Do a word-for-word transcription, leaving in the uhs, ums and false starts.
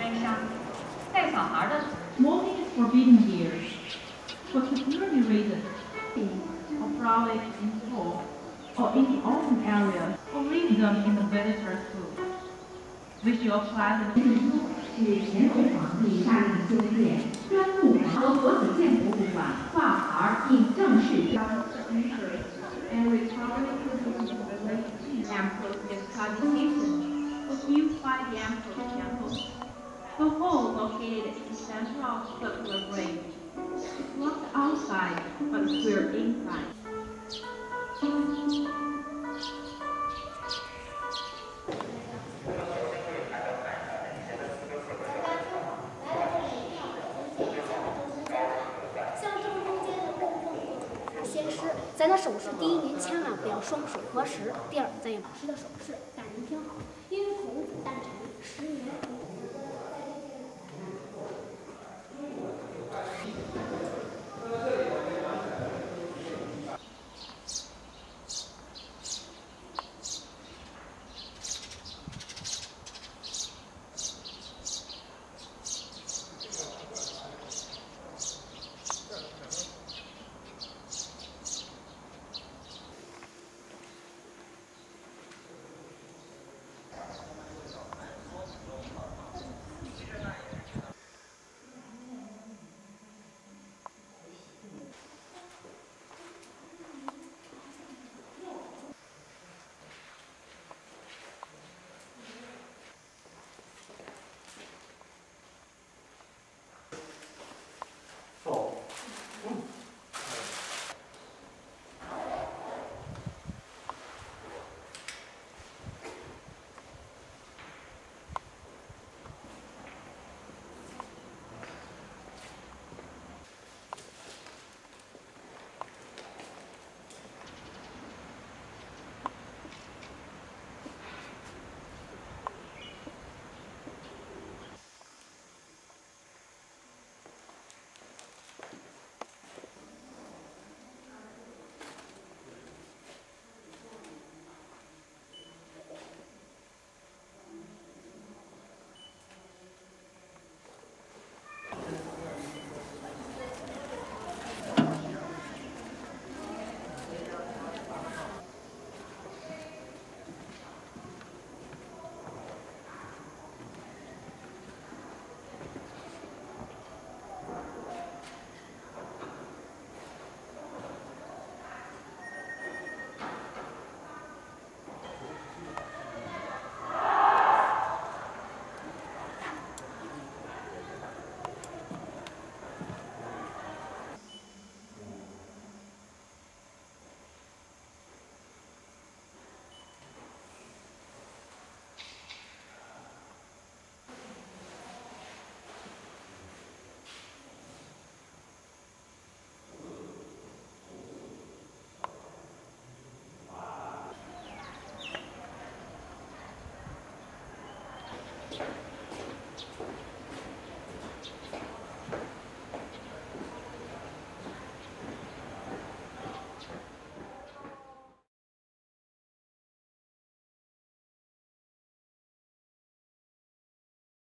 悲伤。带小孩的 Smoking is forbidden here for security reasons. Or frolic in school or in the open area, or leave them in the visitors' room. We should apply the 是乾隆皇帝下令修建专木和国子监博物馆挂牌并正式交。 and recovery the emperor's discreditation was used by the emperor's temple. The hole located in the center of circular grave. It's locked outside but square inside. 在他手势第一，您千万不要双手合十；第二，咱也老师的手势，但您听好，